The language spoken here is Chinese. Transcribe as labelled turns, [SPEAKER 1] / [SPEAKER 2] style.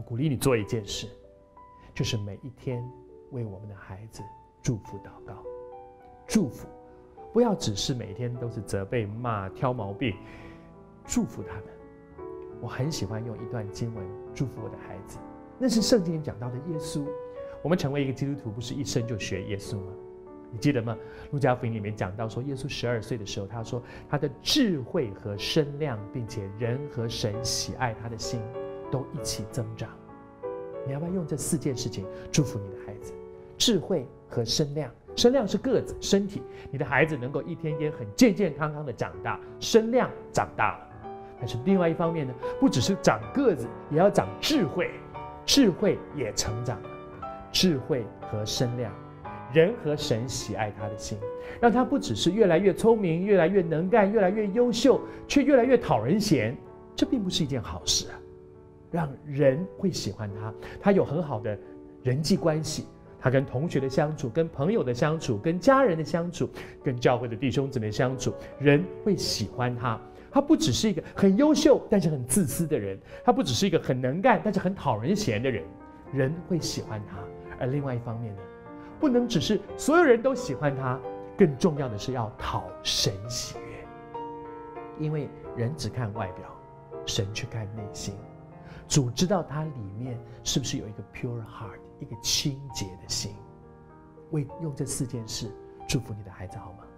[SPEAKER 1] 鼓励你做一件事，就是每一天为我们的孩子祝福祷告。祝福不要只是每天都是责备、骂、挑毛病，祝福他们。我很喜欢用一段经文祝福我的孩子，那是圣经里讲到的耶稣。我们成为一个基督徒，不是一生就学耶稣吗？你记得吗？路加福音里面讲到说，耶稣12岁的时候，他说他的智慧和身量，并且人和神喜爱他的心都一起增长。你要不要用这4件事情祝福你的孩子？智慧和身量，身量是个子身体，你的孩子能够一天天很健健康康的长大，身量长大了。但是另外一方面呢，不只是长个子，也要长智慧，智慧也成长了。智慧和身量，人和神喜爱他的心，让他不只是越来越聪明，越来越能干，越来越优秀，却越来越讨人嫌。这并不是一件好事啊！让人会喜欢他，他有很好的人际关系，他跟同学的相处，跟朋友的相处，跟家人的相处，跟教会的弟兄姊妹相处，人会喜欢他。他不只是一个很优秀但是很自私的人，他不只是一个很能干但是很讨人嫌的人，人会喜欢他。而另外一方面呢，不能只是所有人都喜欢他，更重要的是要讨神喜悦。因为人只看外表，神却看内心。主知道他里面是不是有一个 pure heart， 一个清洁的心。为用这4件事祝福你的孩子好吗？